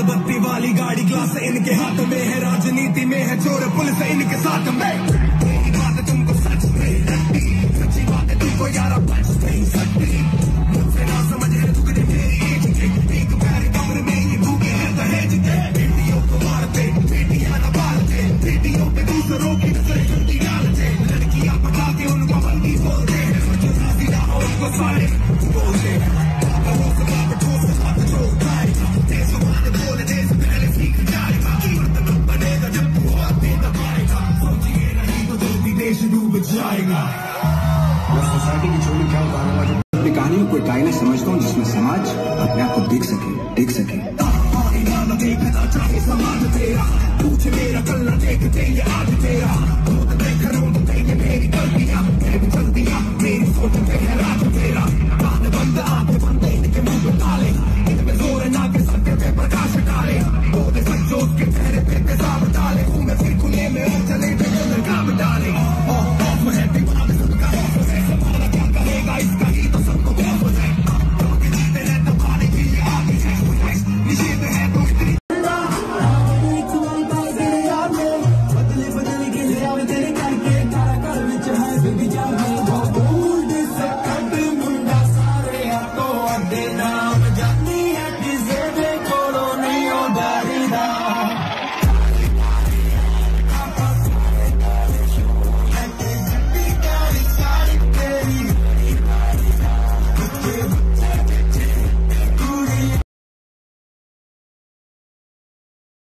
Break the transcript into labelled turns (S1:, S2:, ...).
S1: बत्ती वाली गाड़ी ग्लास इनके हाथ में है, राजनीति में है चोर पुलिस इनके साथ में। मेरी बात तुमको सच में लगती, सच्ची बात है तुमको यार बच नहीं सकती। मुझसे ना समझ है दुगने मेरी एज के, एक पैर कमर में ये भूखे हैं दहेज के। बेटियों को मारते बेटियां न पालते, बेटियों पे दूसरों की नजर गंदी डालते। लड़कियां पटा के उनको बंदी बोलते हैं, जो राजी ना हो उनको साले बोलते हैं।
S2: सोसाइटी की छोटी क्या उतारने वाली अपनी कहानी में कोई कायने समझता हूँ जिसमें समाज अपने आप को देख सके।
S1: देखना चाहे समाज तेरा, पूछ मेरा कल न देखते ये आज तेरा। ये मेरी गलतियां चल दिया, मेरी सोच पे है राज तेरा। कान बंद आंखें बंद इनके मुंह पे ताले, इनमें जोर ना के सत्य पे प्रकाश डाले। बोले सच्चों के चेहरे पे तेजाब डाले, घूमे फिर खुले में और चले पे काम डाले। है दिमाग सबका है, हमारा क्या करेगा इसका ही तो सबको खौफ है। जीते हैं दबाने की ये आगे है, निषेध है तो इतनी
S3: बदले के लिए तेरे करके तारा घर में है